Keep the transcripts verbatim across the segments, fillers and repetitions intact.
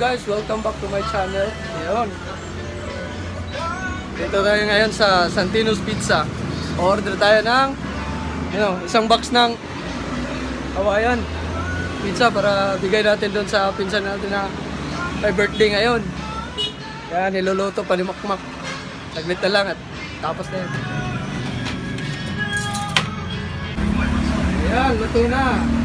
guys, welcome back to my channel. Ngayon, dito tayo ngayon sa Santino's Pizza. Order tayo ng you know, isang box ng Hawaiian pizza para bigay natin doon sa pinsan natin na may birthday ngayon. Yan, niluluto pa ni Makmak. Saglit na lang at tapos na yun. Ayan, luto na.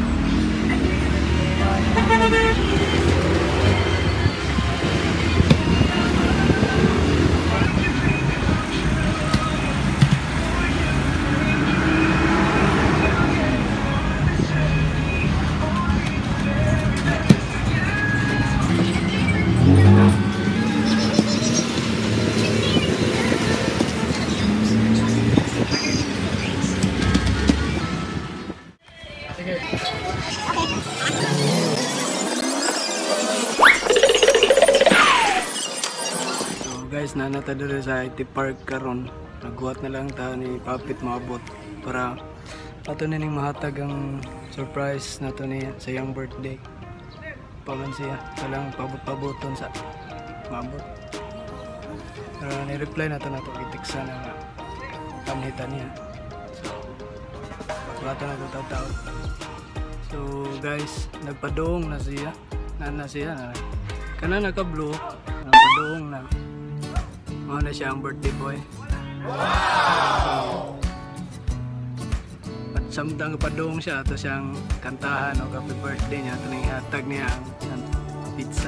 Guys, nanata dito sa I T Park karon. Nagbuhat na lang ta ni Papit maabot para ato na ning mahatag ang surprise nato ni sa iyang birthday. Paman siya talang pabot-paboton sa maabot. Pero ni-reply na to na to itiksa na nga pamhitan niya. So, bato na to tao. So guys, nagpadoong na siya. Nana siya na. Kana naka-blue, nagpadoong na. Ano na siya ang birthday boy. Wow! At samtang padong siya, ito siyang kantahan o happy birthday niya. Ito na ihatag niya ang pizza.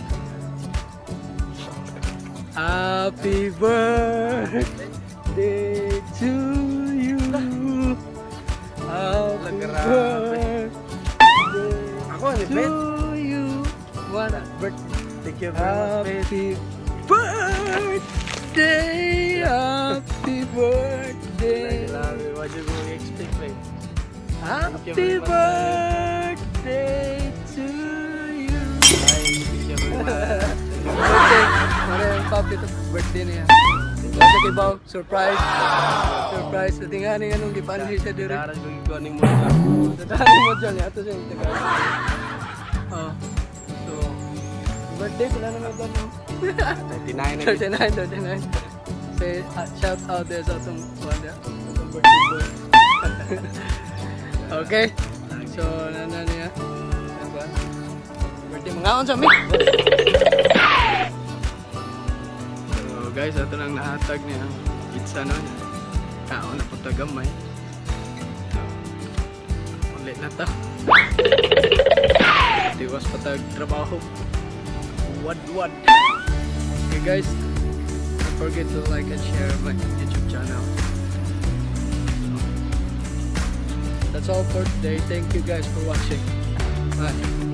Happy birthday to you. Happy birthday to you. What a birthday. Thank you very much. Birthday, happy birthday. What you going to expect, mate? Happy birthday to you. Mare ang papi to birthday niya. Kasi kibaw surprise. Surprise sa tingani anong gipanhi siya dire. Daras ko ikuaning mo sa. Dali mo dyan ato siya taga. Oh. So birthday pala naman ba no? thirty-nine, thirty-nine, thirty-nine. Say, uh, shout out there sa itong wanda, itong birthday boy. Okay, so nana niya. Birthday mga on sa mi. So guys, ito lang nahatag niya. Pizza no niya. Kaon na po tagamay. Ulit na to. Diwas patag trabaho. Wad-wad. Okay guys, don't forget to like and share my YouTube channel. That's all for today. Thank you guys for watching. Bye.